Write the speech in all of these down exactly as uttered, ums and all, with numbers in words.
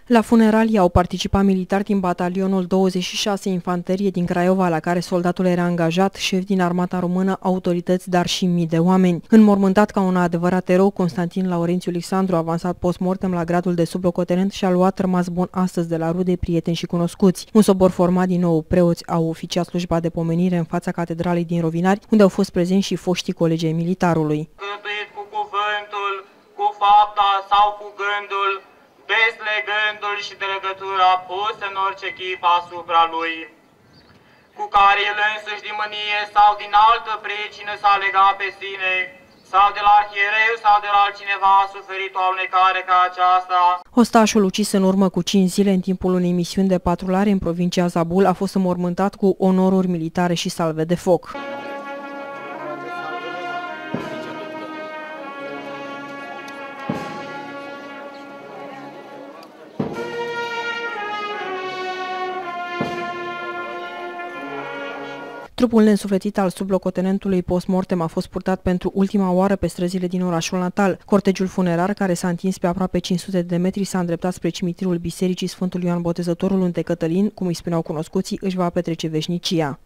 La funeralii au participat militari din batalionul douăzeci și șase Infanterie din Craiova, la care soldatul era angajat, șef din armata română, autorități, dar și mii de oameni. Înmormântat ca un adevărat erou, Constantin Laurențiu Alexandru, avansat post-mortem la gradul de sublocotenent, și-a luat rămas bun astăzi de la rude, prieteni și cunoscuți. Un sobor format din nou preoți au oficiat slujba de pomenire în fața catedralei din Rovinari, unde au fost prezenți și foștii colegi ai militarului. Gânduit cu cuvântul, cu fapta sau cu gândul, deslegându-l și de legătura pusă în orice chip asupra lui, cu care el însuși din mânie sau din altă pricină s-a legat pe sine, sau de la arhiereu sau de la altcineva a suferit o alunecare ca aceasta. Ostașul, ucis în urmă cu cinci zile în timpul unei misiuni de patrulare în provincia Zabul, a fost înmormântat cu onoruri militare și salve de foc. Trupul neînsuflețit al sublocotenentului post-mortem a fost purtat pentru ultima oară pe străzile din orașul natal. Cortegiul funerar, care s-a întins pe aproape cinci sute de metri, s-a îndreptat spre cimitirul Bisericii Sfântul Ioan Botezătorul, unde Cătălin, cum îi spuneau cunoscuții, își va petrece veșnicia.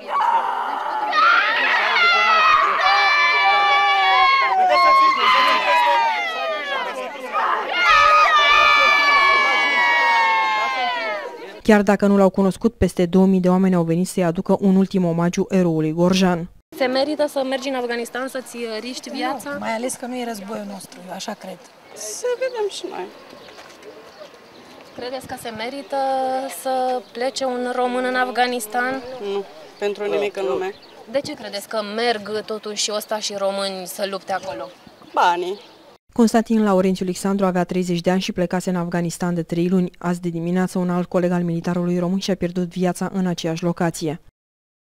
Chiar dacă nu l-au cunoscut, peste două mii de oameni au venit să-i aducă un ultim omagiu eroului gorjan. Se merită să mergi în Afganistan să-ți riști viața? Nu, mai ales că nu e războiul nostru, eu așa cred. Să vedem și noi. Credeți că se merită să plece un român în Afganistan? Nu, pentru nimic în lume. De ce credeți că merg totuși ostașii români să lupte acolo? Banii. Constantin Laurențiu Alexandru avea treizeci de ani și plecase în Afganistan de trei luni. Azi de dimineață, un alt coleg al militarului român și-a pierdut viața în aceeași locație.